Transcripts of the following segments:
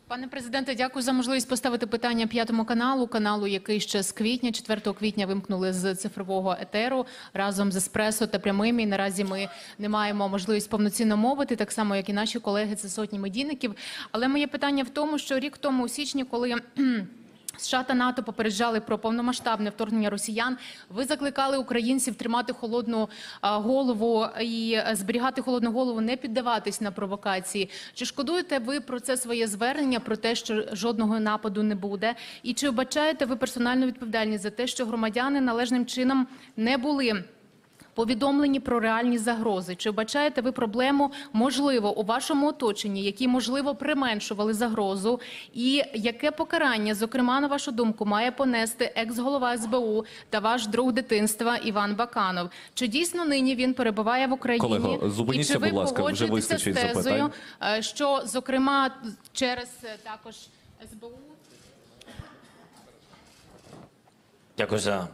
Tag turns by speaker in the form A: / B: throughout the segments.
A: Пане президенте, дякую за можливість поставити питання П'ятому каналу, який ще з квітня, 4 квітня вимкнули з цифрового етеру разом з Еспресо та Прямим. І наразі ми не маємо можливість повноцінно мовити, так само, як і наші колеги, це сотні медійників. Але моє питання в тому, що рік тому у січні, коли США та НАТО попереджали про повномасштабне вторгнення росіян, ви закликали українців тримати холодну голову і зберігати холодну голову, не піддаватись на провокації. Чи шкодуєте ви про це своє звернення, про те, що жодного нападу не буде? І чи вбачаєте ви персональну відповідальність за те, що громадяни належним чином не були повідомлені про реальні загрози? Чи вбачаєте ви проблему, можливо, у вашому оточенні, які, можливо, применшували загрозу? І яке покарання, зокрема, на вашу думку, має понести екс-голова СБУ та ваш друг дитинства Іван Баканов? Чи дійсно нині він перебуває в Україні?
B: Колего, зупиніться, будь ласка, вже вистачить запитань.
A: Що, зокрема, через також СБУ?
C: Дякую за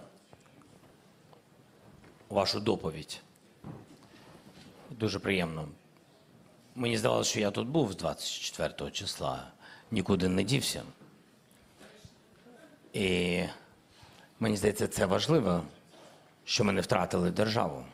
C: вашу доповідь. Дуже приємно. Мені здавалося, що я тут був з 24 числа, нікуди не дівся. І мені здається, це важливо, що ми не втратили державу.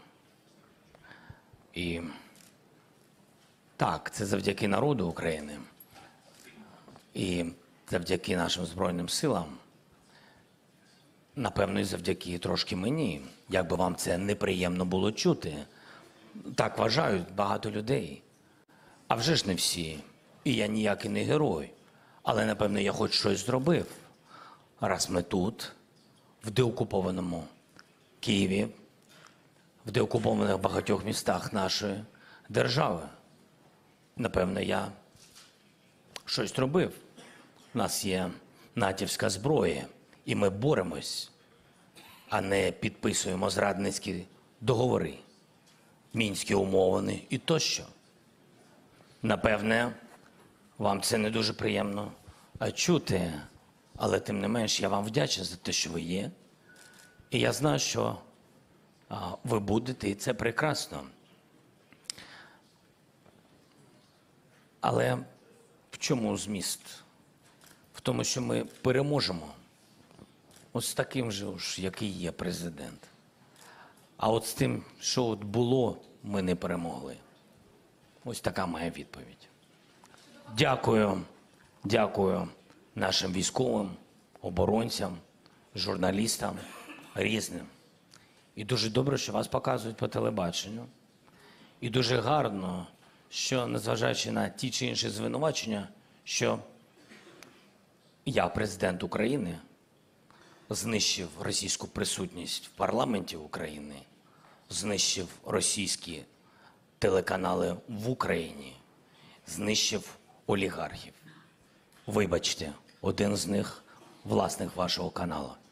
C: І так, це завдяки народу України. І завдяки нашим Збройним силам. Напевно, і завдяки трошки мені, як би вам це неприємно було чути. Так вважають багато людей. А вже ж не всі. І я ніякий не герой. Але, напевно, я хоч щось зробив. Раз ми тут, в деокупованому Києві, в деокупованих багатьох містах нашої держави. Напевно, я щось зробив. У нас є натівська зброя. І ми боремось, а не підписуємо зрадницькі договори, мінські умови і тощо. Напевне, вам це не дуже приємно чути, але тим не менш я вам вдячний за те, що ви є. І я знаю, що ви будете, і це прекрасно. Але в чому зміст? В тому, що ми переможемо. От з таким же, який є президент. А от з тим, що от було, ми не перемогли. Ось така моя відповідь. Дякую нашим військовим, оборонцям, журналістам, різним. І дуже добре, що вас показують по телебаченню. І дуже гарно, що, незважаючи на ті чи інші звинувачення, що я, президент України, знищив російську присутність в парламенті України, знищив російські телеканали в Україні, знищив олігархів. Вибачте, один з них – власник вашого каналу.